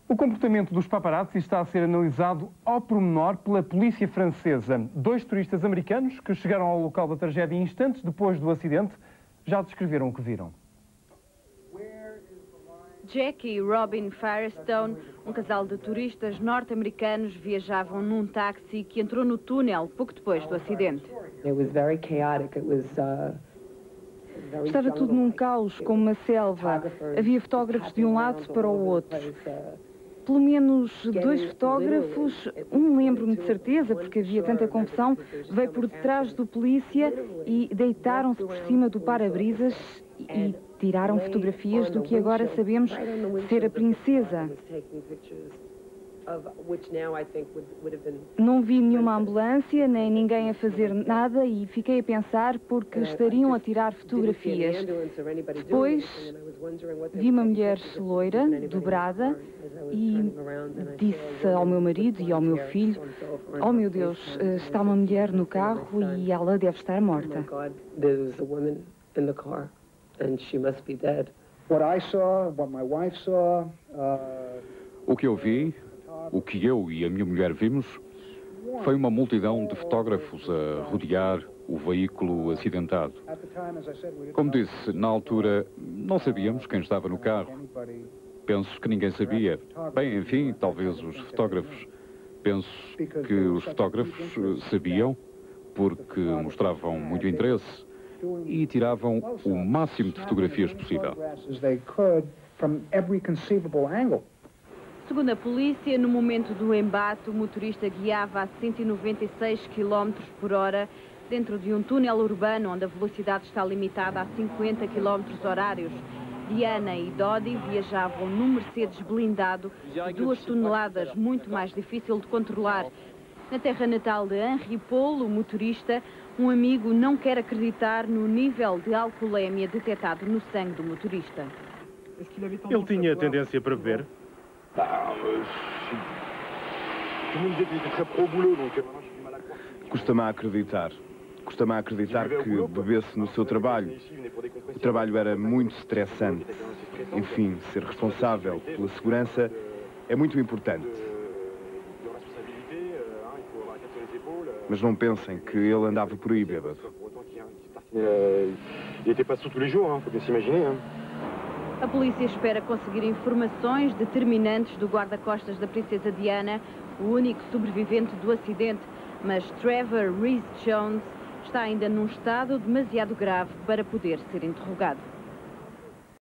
O comportamento dos paparazzi está a ser analisado ao pormenor pela polícia francesa. 2 turistas americanos que chegaram ao local da tragédia instantes depois do acidente já descreveram o que viram. Jackie e Robin Firestone, um casal de turistas norte-americanos, viajavam num táxi que entrou no túnel pouco depois do acidente. Estava tudo num caos, como uma selva. Havia fotógrafos de um lado para o outro. Pelo menos 2 fotógrafos, lembro-me de certeza, porque havia tanta confusão, veio por detrás do polícia e deitaram-se por cima do para-brisas e tiraram fotografias do que agora sabemos ser a princesa. Não vi nenhuma ambulância, nem ninguém a fazer nada e fiquei a pensar porque estariam a tirar fotografias. Depois vi uma mulher loira, dobrada, e disse ao meu marido e ao meu filho: "Oh meu Deus, está uma mulher no carro e ela deve estar morta." O que eu vi, o que eu e a minha mulher vimos, foi uma multidão de fotógrafos a rodear o veículo acidentado. Como disse, na altura não sabíamos quem estava no carro. Penso que ninguém sabia. Bem, enfim, talvez os fotógrafos. Penso que os fotógrafos sabiam, porque mostravam muito interesse e tiravam o máximo de fotografias possível. Segundo a polícia, no momento do embate, o motorista guiava a 196 km por hora dentro de um túnel urbano onde a velocidade está limitada a 50 km horários. Diana e Dodi viajavam num Mercedes blindado de 2 toneladas, muito mais difícil de controlar. Na terra natal de Henri Paul, o motorista, um amigo não quer acreditar no nível de alcoolemia detectado no sangue do motorista. Ele tinha tendência para beber? Custa-me a acreditar. Custa-me a acreditar que bebesse no seu trabalho. O trabalho era muito estressante. Enfim, ser responsável pela segurança é muito importante. Mas não pensem que ele andava por aí bêbado. A polícia espera conseguir informações determinantes do guarda-costas da princesa Diana, o único sobrevivente do acidente, mas Trevor Rhys Jones está ainda num estado demasiado grave para poder ser interrogado.